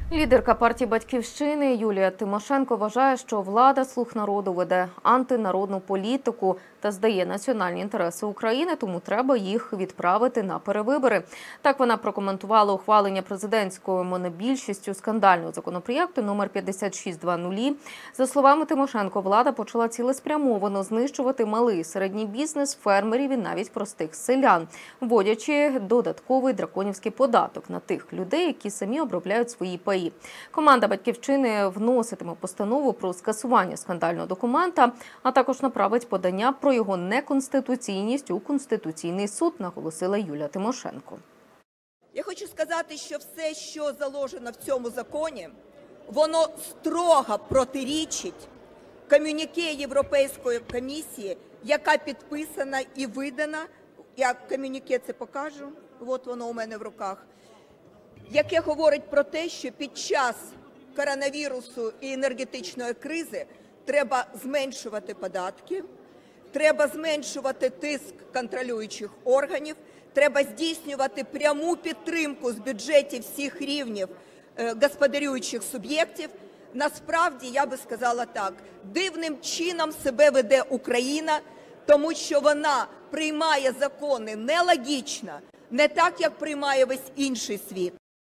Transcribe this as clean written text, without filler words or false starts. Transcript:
Лідерка партії «Батьківщини» Юлія Тимошенко вважає, що влада «Слуг народу» веде антинародну політику та здає національні інтереси України, тому треба їх відправити на перевибори. Так вона прокоментувала ухвалення президентською монобільшістю скандального законопроєкту номер 5620. За словами Тимошенко, влада почала цілеспрямовано знищувати малий і середній бізнес, фермерів і навіть простих селян, вводячи додатковий драконівський податок на тих людей, які самі обробляють свої паї. Команда «Батьківщини» вноситиме постанову про скасування скандального документа, а також направить подання про його неконституційність у Конституційний суд, наголосила Юлія Тимошенко. Я хочу сказати, що все, що заложено в цьому законі, воно строго протирічить комюніке Європейської комісії, яка підписана і видана, я комюніке це покажу, от воно у мене в руках, яке говорить про те, що під час коронавірусу і енергетичної кризи треба зменшувати податки, треба зменшувати тиск контролюючих органів, треба здійснювати пряму підтримку з бюджетів всіх рівнів господарюючих суб'єктів. Насправді, я би сказала так, дивним чином себе веде Україна, тому що вона приймає закони нелогічно, не так, як приймає весь інший світ.